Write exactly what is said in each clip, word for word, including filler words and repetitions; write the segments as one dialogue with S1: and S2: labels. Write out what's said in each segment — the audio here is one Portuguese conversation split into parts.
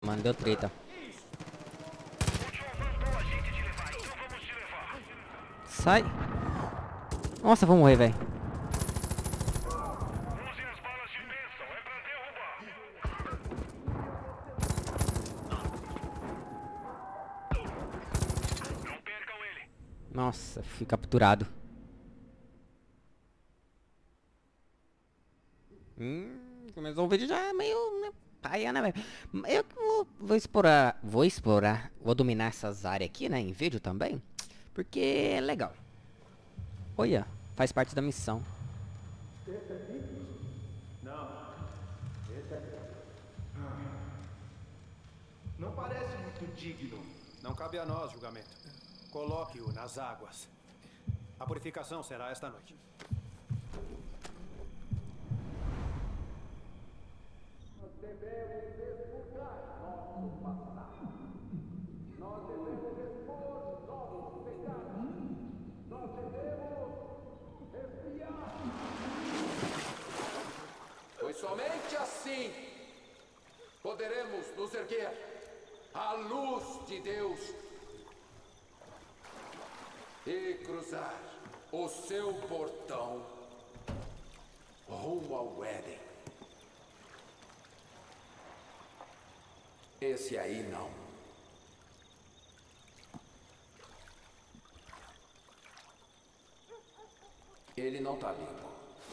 S1: Mano, deu treta. Sai. Nossa, vou morrer, velho. Nossa, fui capturado. Hum, começou o vídeo já meio, né, paia, né, velho? Eu vou, vou explorar, vou explorar, vou dominar essas áreas aqui, né, em vídeo também, porque é legal. Olha, faz parte da missão.
S2: Esse aqui? Não, esse aqui. Não parece muito digno.
S3: Não cabe a nós julgamento. Coloque-o nas águas. A purificação será esta noite.
S2: Nós devemos expurgar nosso passado. Nós devemos expor nossos pecados. Nós devemos espiar.
S4: Pois somente assim poderemos nos erguer à luz de Deus e cruzar o seu portão rumo ao Éden. Esse aí não. Ele não tá limpo.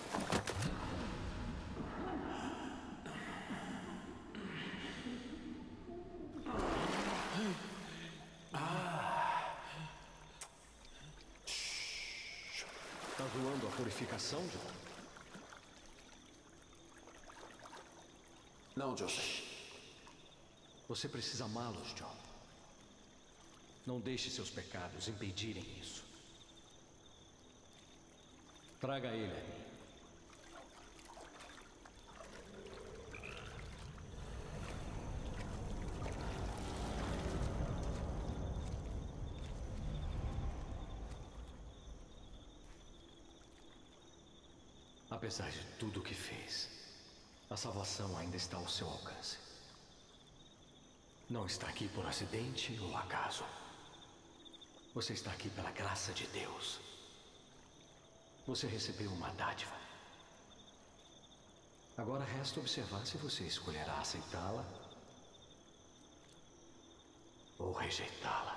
S3: Tá zoando a purificação, John?
S4: Não, Joseph.
S3: Você precisa amá-los, John. Não deixe seus pecados impedirem isso. Traga ele a mim. Apesar de tudo o que fez, a salvação ainda está ao seu alcance. Não está aqui por acidente ou acaso. Você está aqui pela graça de Deus. Você recebeu uma dádiva. Agora resta observar se você escolherá aceitá-la ou rejeitá-la.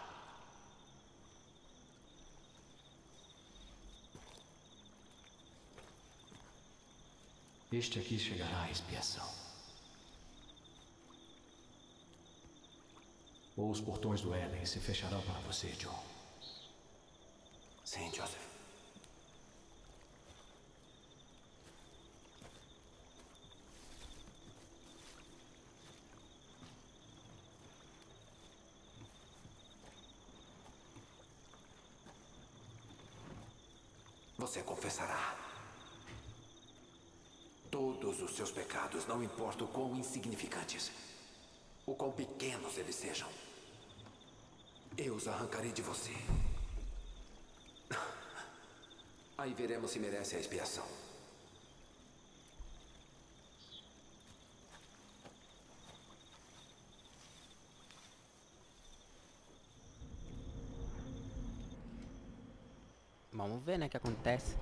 S3: Este aqui chegará à expiação. Ou os portões do Éden se fecharão para você, John.
S4: Sim, Joseph. Você confessará todos os seus pecados, não importa o quão insignificantes, o quão pequenos eles sejam. Eu os arrancarei de você. Aí veremos se merece a expiação.
S1: Vamos ver, né, o que acontece.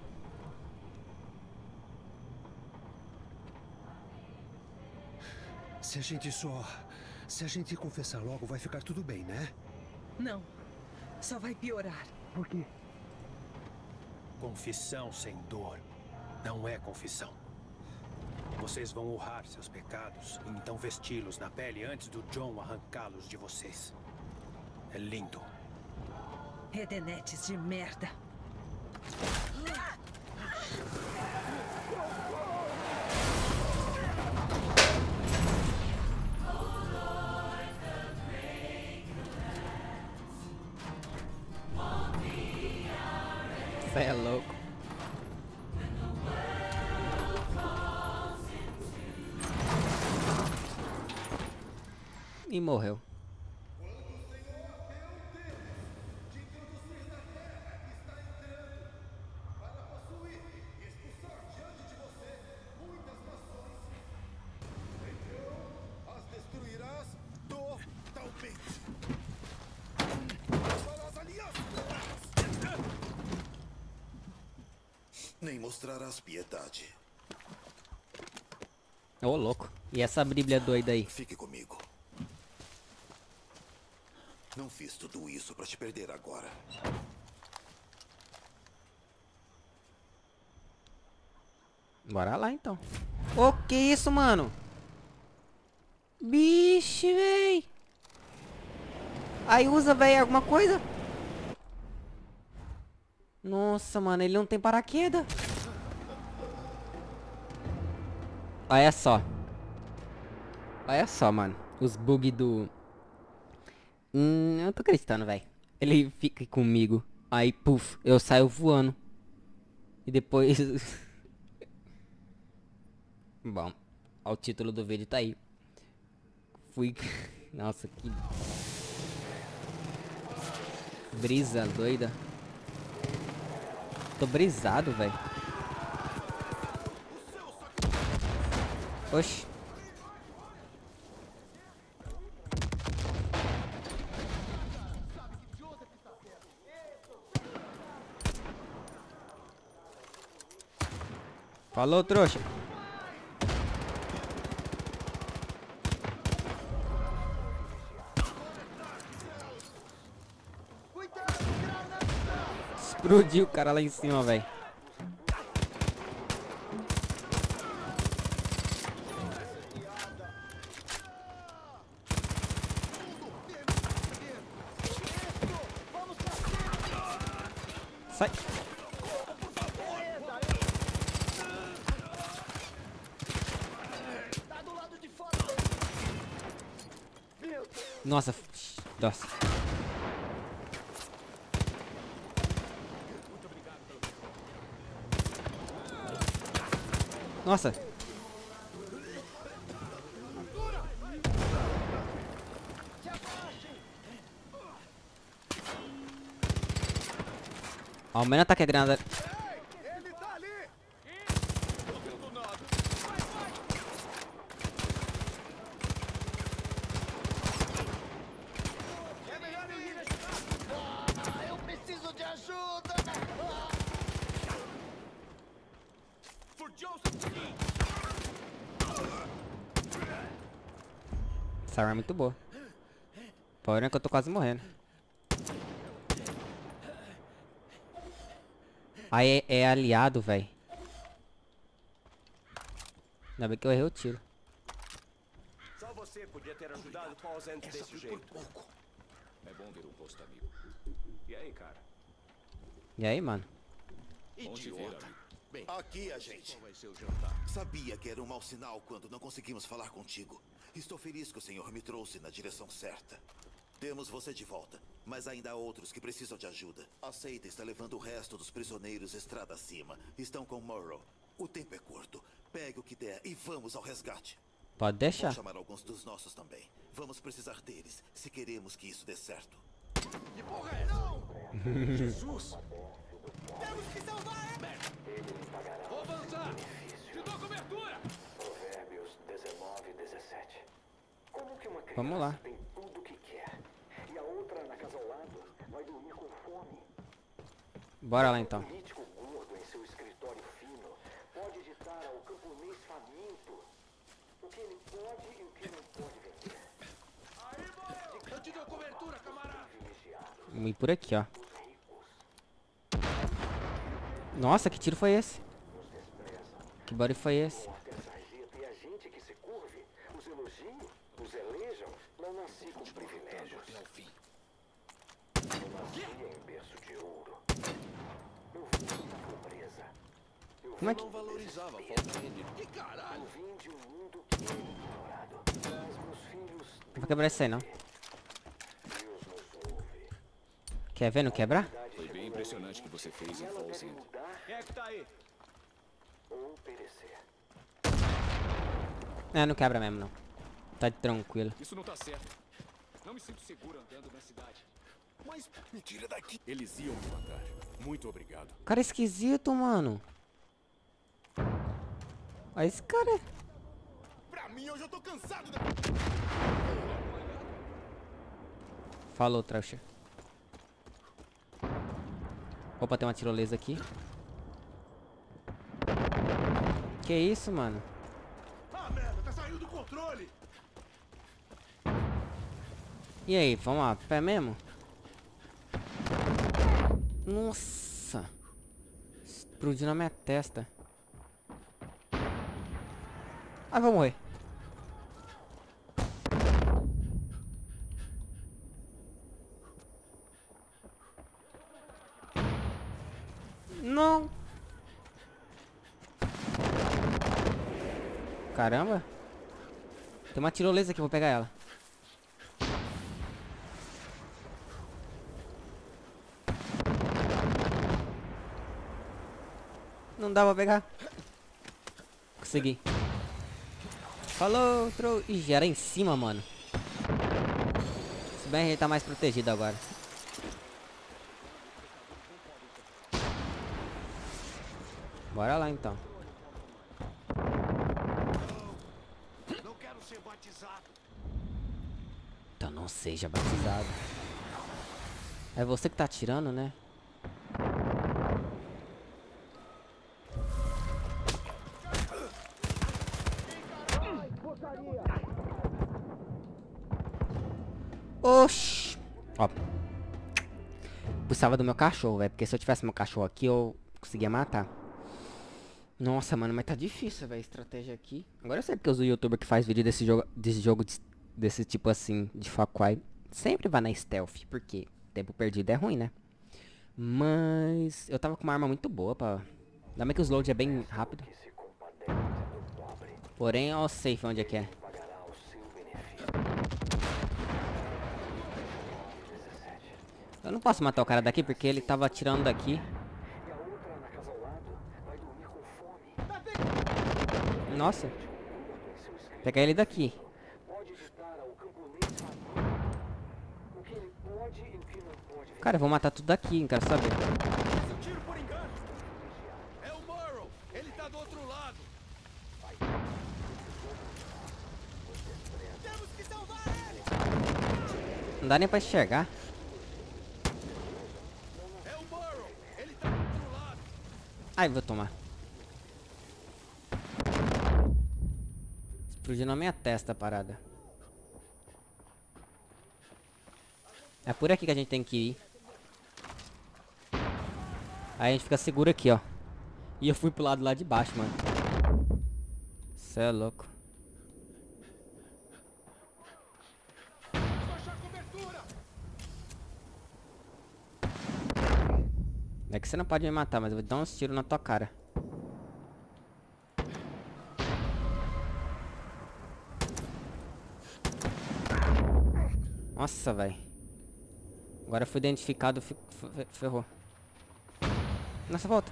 S5: Se a gente só... Se a gente confessar logo, vai ficar tudo bem, né?
S6: Não. Só vai piorar.
S5: Por quê?
S2: Confissão sem dor não é confissão. Vocês vão honrar seus pecados e então vesti-los na pele antes do John arrancá-los de vocês. É lindo.
S6: Redenetes de merda.
S1: Cê é louco. E morreu.
S7: mostrarás piedade.
S1: Ô, louco. E essa bíblia doida aí?
S7: Fique comigo. Não fiz tudo isso pra te perder agora.
S1: Bora lá, então. Ô, que isso, mano? Bicho, véi. Aí usa, véi, alguma coisa? Nossa, mano, ele não tem paraquedas. Olha só. Olha só, mano. Os bugs do... Hum, eu não tô acreditando, velho. Ele fica comigo. Aí, puf, eu saio voando. E depois... Bom, ó, o título do vídeo tá aí. Fui... Nossa, que... Brisa doida. Tô brisado, velho. Oxi. Falou, trouxa. Explodiu o cara lá em cima, velho. Sai. Nossa, nossa. Nossa. Aumenta o ataque a granada.
S8: Eu preciso de ajuda!
S1: Essa arma é muito boa. Porém que eu tô quase morrendo. Aí é, é aliado, velho. Ainda bem que eu errei o tiro.
S9: Só você podia ter ajudado com ausente desse jeito. É bom ver um posto amigo. E aí, cara?
S1: E aí, mano?
S7: Idiota. Bem, aqui a gente. Sabia que era um mau sinal quando não conseguimos falar contigo. Estou feliz que o senhor me trouxe na direção certa. Temos você de volta, mas ainda há outros que precisam de ajuda. A seita está levando o resto dos prisioneiros estrada acima. Estão com Morrow. O tempo é curto. Pegue o que der e vamos ao resgate.
S1: Pode deixar.
S7: Vou chamar alguns dos nossos também. Vamos precisar deles, se queremos que isso dê certo.
S8: Que porra é essa? Jesus! Temos que salvar ele!
S3: Vou avançar! Te dou cobertura! Provérbios dezenove, dezessete. Como que uma criança
S1: Vamos lá.
S3: tem tudo o que quer e a outra na casa ao lado vai dormir com fome?
S1: Bora lá então.
S3: Um político gordo em seu escritório fino pode ditar ao camponês faminto o que ele pode e o que não pode vender.
S9: Eu te dou cobertura, camarada!
S1: Vamos ir por aqui, ó. Nossa, que tiro foi esse? Que barulho foi esse?
S3: E a gente que se curve, os elogiem, os elejam, não nasci com privilégios. Eu nasci em berço de ouro. Eu vim da pobreza. Eu
S1: Como é que...
S9: Não valorizava a falta dele. Que caralho!
S3: Eu vim de um mundo que é ignorado. Mas meus filhos...
S1: Não vou quebrar isso aí, não.
S3: Deus nos ouve.
S1: Quer ver não quebrar?
S9: Foi bem impressionante o que você fez em Fall Center. Quem é que tá aí?
S3: Ou perecer.
S1: É, não quebra mesmo, não. Tá tranquilo.
S9: Isso não tá certo. Não me sinto seguro andando na cidade. Mas me tira daqui. Eles iam me matar. Muito obrigado.
S1: Cara esquisito, mano. Olha esse cara.
S9: Pra mim, eu já tô cansado da...
S1: Falou, trouxa. Opa, tem uma tirolesa aqui. Que isso, mano?
S8: Ah, merda, tá saindo do controle.
S1: E aí, vamos lá, pé mesmo? Nossa! Explodiu na minha testa. Ah, vou morrer. Não! Caramba! Tem uma tirolesa aqui, vou pegar ela. Não dá pra pegar. Consegui. Falou, trou... Ih, era em cima, mano. Se bem, ele tá mais protegido agora. Bora lá, então.
S8: Não quero ser batizado.
S1: Então não seja batizado. É você que tá atirando, né? Oxi. Ó. Precisava do meu cachorro, velho. Porque se eu tivesse meu cachorro aqui, eu conseguia matar. Nossa, mano, mas tá difícil, velho, a estratégia aqui. Agora eu sei porque os youtubers que faz vídeo desse jogo, desse jogo, de, desse tipo assim, de Far Cry, sempre vai na stealth, porque tempo perdido é ruim, né? Mas eu tava com uma arma muito boa pra... Ainda bem que os loads é bem rápido. Porém, ó, o safe onde é que é. Eu não posso matar o cara daqui porque ele tava atirando daqui. Nossa. Pegar ele daqui. Cara, eu vou matar tudo daqui, não quero saber.
S8: Esse tiro por engano. É o Morrow. Ele tá do outro lado. Temos que salvar ele.
S1: Não dá nem pra enxergar.
S8: É o Morrow. Ele tá do outro lado.
S1: Ai, vou tomar. Explodiu na minha testa a parada. É por aqui que a gente tem que ir. Aí a gente fica seguro aqui, ó. E eu fui pro lado lá de baixo, mano. Cê é louco. É que você não pode me matar, mas eu vou dar uns tiros na tua cara. Nossa, velho. Agora foi identificado, ferrou. Nossa, volta.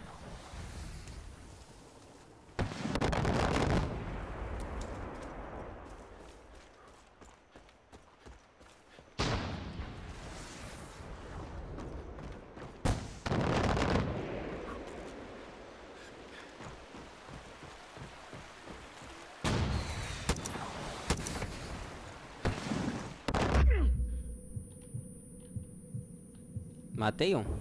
S1: Matei um.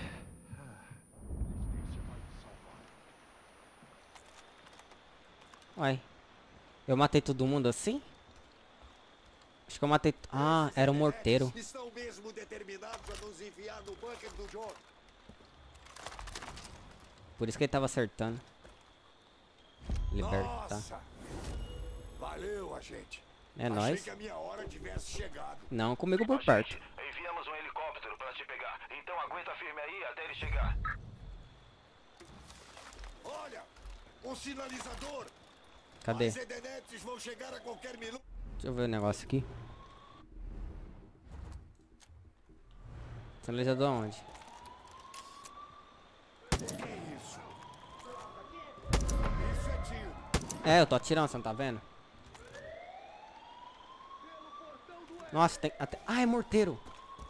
S1: Uai. Eu matei todo mundo assim? Acho que eu matei... Ah, era um morteiro.
S8: Estão mesmo determinados a nos enviar no bunker do John.
S1: Por isso que ele tava acertando. Liberta.
S8: Nossa. Valeu, agente.
S1: É
S8: Achei
S1: nóis.
S8: que a minha hora tivesse chegado.
S1: Não comigo por perto.
S3: Enviamos um helicóptero para te pegar. Então aguenta firme aí até ele chegar.
S8: Olha, o sinalizador.
S1: Cadê?
S8: As Edenetes vão chegar a qualquer minuto.
S1: Deixa eu ver o negócio aqui. Sinalizador onde?
S8: Que isso? Isso é tiro.
S1: É, eu tô atirando, você não tá vendo? Nossa, tem até... Ah, é morteiro.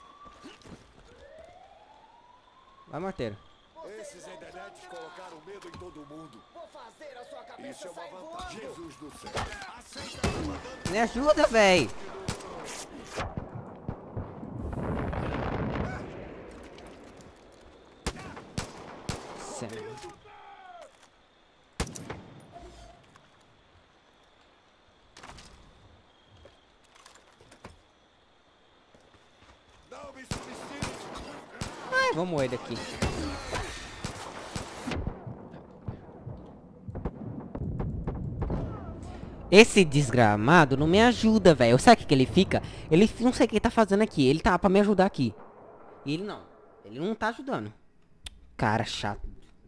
S1: Vai, morteiro.
S8: Esses Edenetes colocaram medo em todo mundo.
S10: Vou fazer a sua cabeça
S8: Isso é
S10: sair
S8: uma vantagem.
S10: voando.
S8: Jesus do céu. Aceita a comandante.
S1: Me ajuda, véi. Ai, vamos morrer daqui. Esse desgramado não me ajuda, velho. Sabe o que, que ele fica? Ele não sei o que ele tá fazendo aqui. Ele tá pra me ajudar aqui. E ele não. Ele não tá ajudando. Cara chato.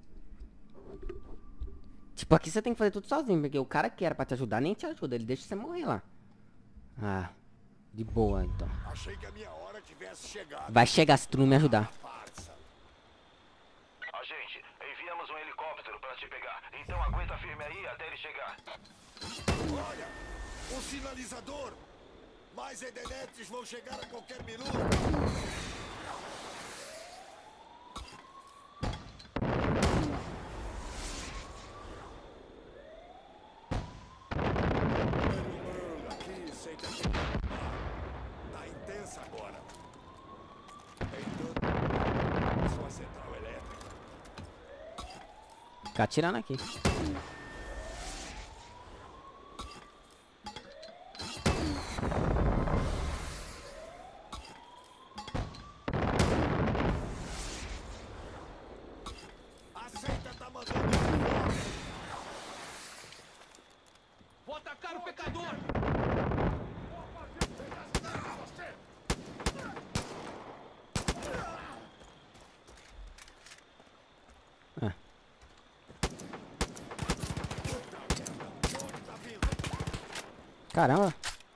S1: Tipo, aqui você tem que fazer tudo sozinho. Porque o cara que era pra te ajudar nem te ajuda. Ele deixa você morrer lá. Ah, de boa então.
S7: Achei que a minha hora tivesse chegado.
S1: Vai chegar se tu não me ajudar.
S3: Agente, enviamos um helicóptero pra te pegar. Então aguenta firme aí até ele chegar.
S7: Olha, um sinalizador. Mais Edenetes vão chegar a qualquer minuto. Aqui, sente aqui. Tá intensa agora. Então, sua central elétrica.
S1: Fica atirando aqui.
S7: Aceita, tá mandando.
S9: Vou atacar o pecador!
S1: Ah. Caramba.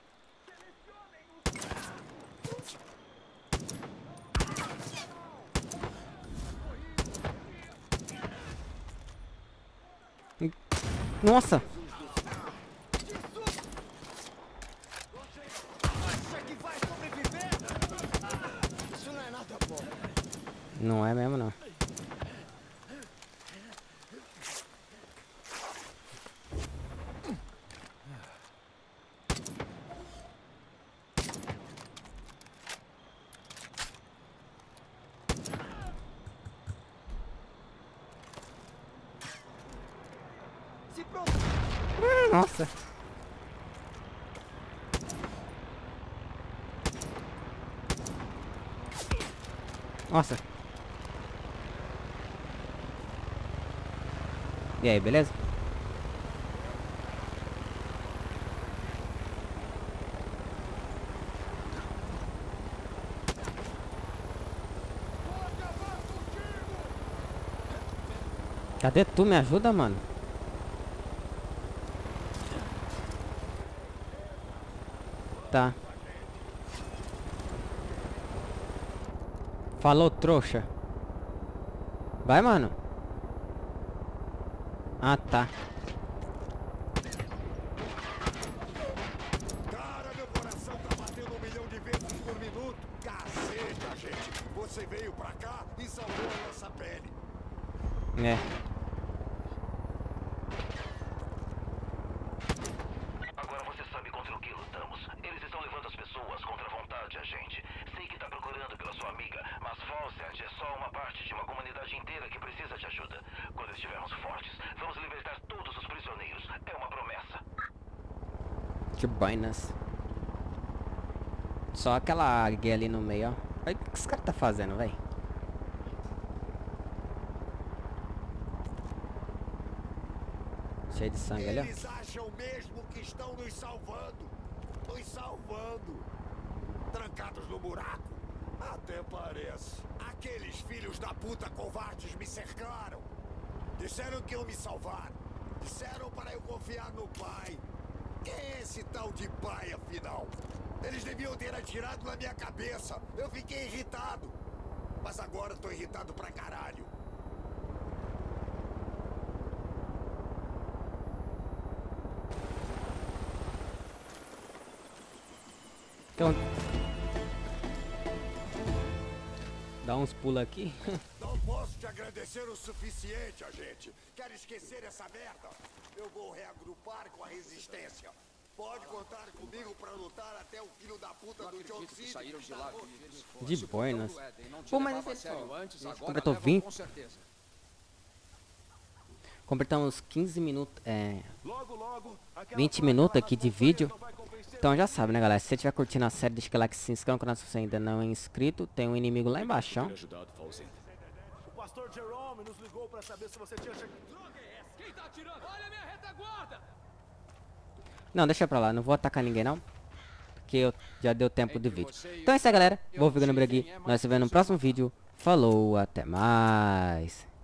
S1: Nossa.
S8: Acha que vai sobreviver? Isso não é nada bom.
S1: Não é mesmo não.
S8: Se pronto.
S1: Hum, nossa. Nossa. E aí, beleza? Cadê tu? Me ajuda, mano. Tá. Falou, trouxa. Vai, mano. Ah, tá.
S7: Cara, meu coração tá batendo um milhão de vezes por minuto. Cacete, agente. Você veio pra cá e salvou a nossa pele.
S1: É.
S3: Agora você sabe contra o que lutamos. Eles estão levando as pessoas contra a vontade, agente. Sei que tá procurando pela sua amiga, mas Falsett é só uma parte de uma comunidade inteira que precisa de ajuda. Quando estivermos fortes, vamos libertar todos os prisioneiros. É uma promessa.
S1: Que buenas. Só aquela águia ali no meio, ó. Olha o que esse cara tá fazendo, velho. Cheio de sangue ali, ó.
S7: Eles acham mesmo que estão nos salvando. Nos salvando. Trancados no buraco. Até parece. Aqueles filhos da puta covardes me cercaram. Disseram que iam me salvar. Disseram para eu confiar no pai. Quem é esse tal de pai, afinal? Eles deviam ter atirado na minha cabeça. Eu fiquei irritado. Mas agora tô irritado pra caralho.
S1: Então... Dá uns pulos aqui.
S7: Não posso te agradecer o suficiente, agente. Quer esquecer essa merda? Eu vou reagrupar com a resistência. Pode contar comigo pra lutar até o filho da puta do John Cena.
S9: Saíram de lá
S1: De boinas. Pô, mas esse
S9: antes, agora
S1: completou
S9: levam
S1: vinte.
S9: com certeza.
S1: Completamos quinze minutos. É.
S9: Logo, logo, aquela
S1: vinte minutos aqui de vídeo. Então já sabe, né, galera? Se você estiver curtindo a série, deixa aquele like, se inscreva no canal se você ainda não é inscrito. Tem um inimigo lá embaixo, ó.
S8: O pastor Jerome nos ligou pra saber se você tinha chegado. Quem tá atirando? Olha a minha retaguarda!
S1: Não, deixa pra lá. Não vou atacar ninguém, não. Porque eu já deu tempo do vídeo. Então é isso aí, galera. Vou ficando por aqui. Nós se vemos no próximo vídeo. Falou, até mais.